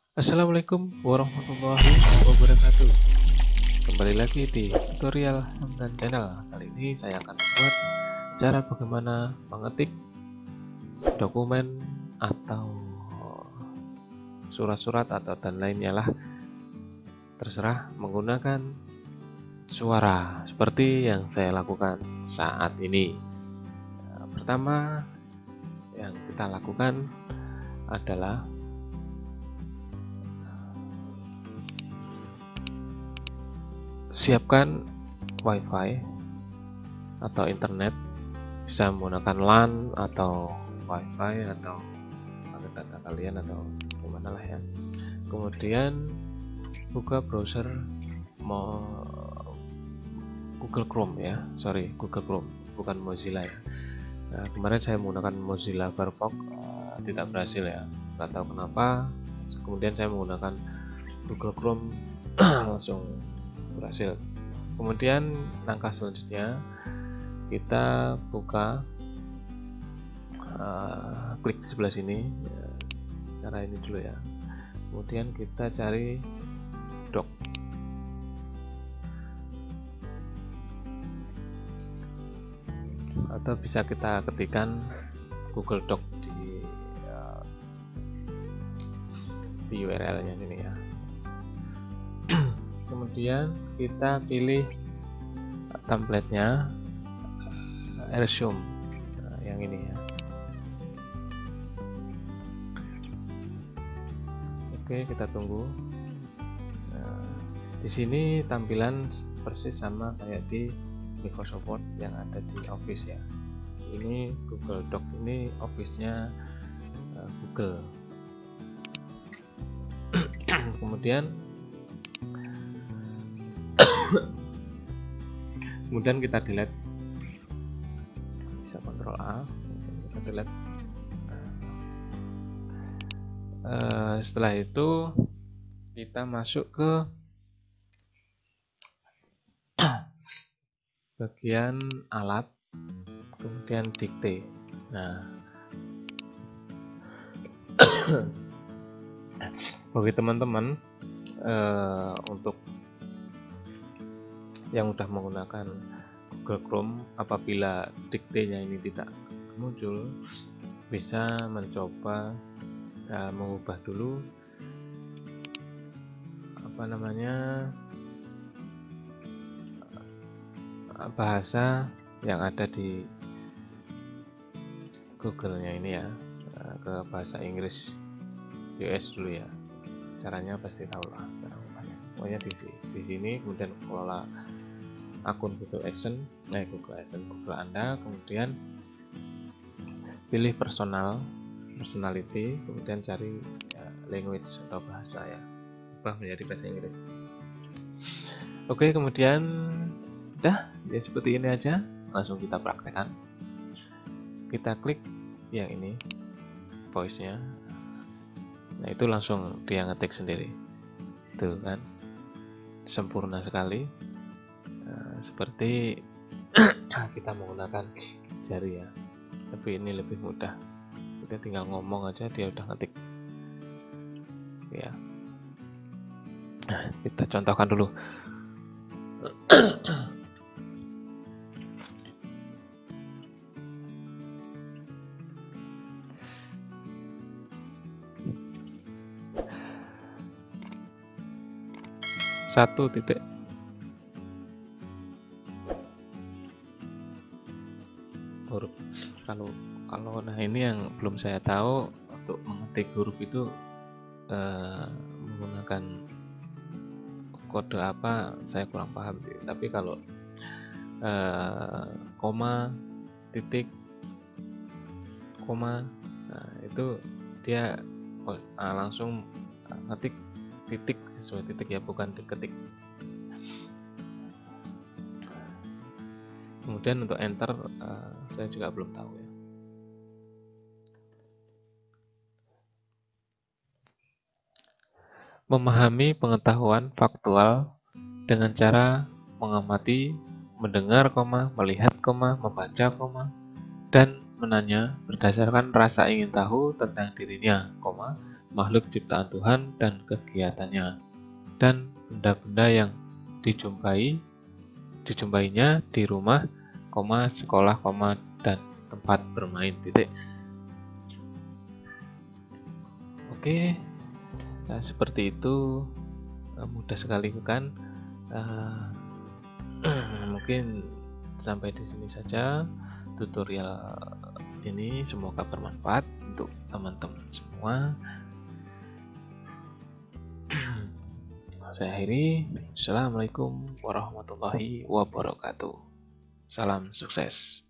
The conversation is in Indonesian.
Assalamualaikum warahmatullahi wabarakatuh. Kembali lagi di tutorial Hamdan Channel. Kali ini saya akan membuat cara bagaimana mengetik dokumen atau surat-surat atau dan lainnya lah, terserah, menggunakan suara seperti yang saya lakukan saat ini. Pertama yang kita lakukan adalah siapkan WiFi atau internet, bisa menggunakan LAN atau WiFi atau data kalian atau gimana lah ya. Kemudian buka browser Google Chrome ya, Google Chrome, bukan Mozilla ya. Nah, kemarin saya menggunakan Mozilla Firefox, tidak berhasil ya, nggak tahu kenapa. Kemudian saya menggunakan Google Chrome langsung berhasil. Kemudian langkah selanjutnya kita buka, klik di sebelah sini, cara ini dulu ya. Kemudian kita cari doc, atau bisa kita ketikkan Google Doc di URL-nya sini ya. Kemudian kita pilih template-nya, resume, yang ini ya. Oke, kita tunggu. Di sini tampilan persis sama kayak di Microsoft Word yang ada di Office ya. Ini Google Doc, ini Office-nya Google. Kemudian kita delete, bisa Ctrl A, kita delete. Setelah itu kita masuk ke bagian alat, kemudian dikte. Nah, bagi teman-teman untuk yang sudah menggunakan Google Chrome, apabila diktenya ini tidak muncul, bisa mencoba mengubah dulu bahasa yang ada di Google-nya ini ya, ke bahasa Inggris US dulu ya. Caranya pasti tahu lah, pokoknya di sini. Kemudian kelola akun Google Anda, kemudian pilih personality, kemudian cari language atau bahasa ya, ubah menjadi bahasa Inggris. Oke, kemudian udah ya, seperti ini aja, langsung kita praktekkan. Kita klik yang ini, voice-nya. Nah, itu langsung dia ngetik sendiri. Tuh kan, sempurna sekali. Seperti kita menggunakan jari ya, tapi ini lebih mudah. Kita tinggal ngomong aja, dia udah ngetik ya. Nah, kita contohkan dulu. Satu titik. Huruf. Kalau nah ini yang belum saya tahu, untuk mengetik huruf itu menggunakan kode apa, saya kurang paham sih. Tapi kalau koma, titik, koma, nah itu dia langsung ngetik titik sesuai titik ya, bukan diketik. Kemudian untuk enter, saya juga belum tahu ya. Memahami pengetahuan faktual dengan cara mengamati, mendengar, melihat, membaca, dan menanya berdasarkan rasa ingin tahu tentang dirinya, makhluk ciptaan Tuhan dan kegiatannya, dan benda-benda yang dijumpainya di rumah, sekolah, dan tempat bermain. Oke, nah, seperti itu. Mudah sekali bukan? Mungkin sampai di sini saja tutorial ini, semoga bermanfaat untuk teman-teman semua. Saya akhiri. Assalamualaikum warahmatullahi wabarakatuh. Salam sukses.